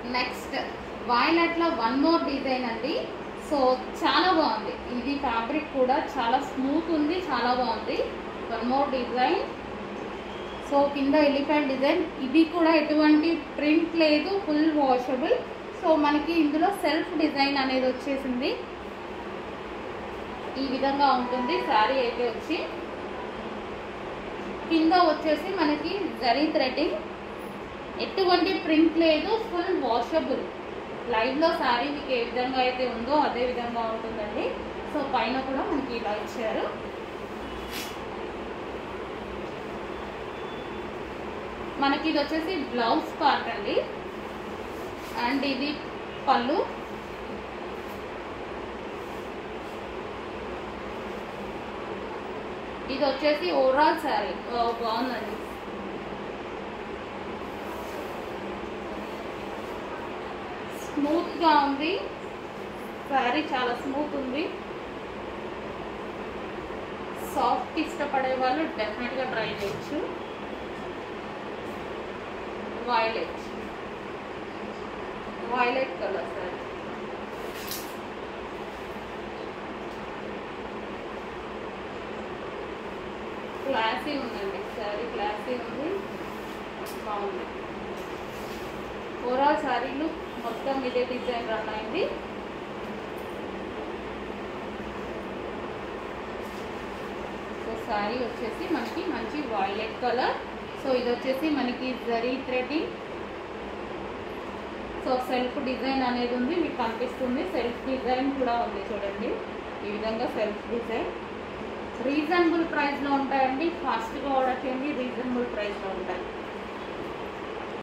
Next వైలెట్లో one more design అండి. So చాలా బాగుంది. ఇది ఫ్యాబ్రిక్ కూడా చాలా స్మూత్ ఉంది, చాలా బాగుంది. One more design. సో కింద ఎలిఫెంట్ డిజైన్. ఇది కూడా ఎటువంటి ప్రింట్ లేదు, ఫుల్ వాషబుల్. సో మనకి ఇందులో సెల్ఫ్ డిజైన్ అనేది వచ్చేసింది. ఈ విధంగా ఉంటుంది శారీ అయితే వచ్చి. కింద వచ్చేసి మనకి జరీ థ్రెడ్డింగ్, ఎటువంటి ప్రింట్ లేదు, ఫుల్ వాషబుల్. లైవ్లో శారీ మీకు ఏ విధంగా అయితే ఉందో అదే విధంగా ఉంటుందండి. సో పైన కూడా మనకి ఇలా ఇచ్చారు. మనకి ఇది వచ్చేసి బ్లౌజ్ పార్ట్ అండి. అండ్ ఇది పళ్ళు. ఇది వచ్చేసి ఓవరాల్ శారీ బాగుందండి. స్మూత్ గా ఉంది శారీ, చాలా స్మూత్ ఉంది. సాఫ్ట్ ఇష్టపడే వాళ్ళు డెఫినెట్ గా ట్రై చేయొచ్చు. Violet colour sorry. క్లాసీ ఉందండి శారీ, క్లాసీ ఉంది, బాగుంది. ఓవరాల్ శారీలు మొత్తం ఇదే డిజైన్ రన్ అయింది. సో శారీ వచ్చేసి మనకి మంచి వైలెట్ కలర్. సో ఇది వచ్చేసి మనకి zari threading. So self design అనేది ఉంది, మీకు కనిపిస్తుంది. సెల్ఫ్ డిజైన్ కూడా ఉంది చూడండి, ఈ విధంగా సెల్ఫ్ డిజైన్. రీజనబుల్ ప్రైస్లో ఉంటాయండి. ఫాస్ట్గా ఆర్డర్ చేయండి, రీజనబుల్ ప్రైస్లో ఉంటాయి.